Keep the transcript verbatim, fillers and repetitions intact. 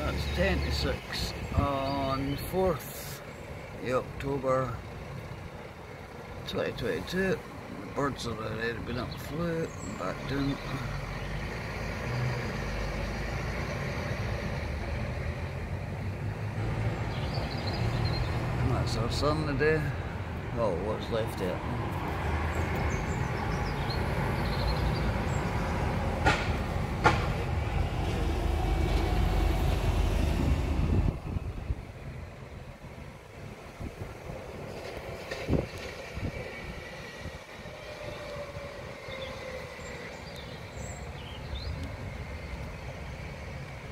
That's ten to six on fourth of October twenty twenty-two. The birds have already been up flew and back down. And that's our sun today. Oh, what's left of it.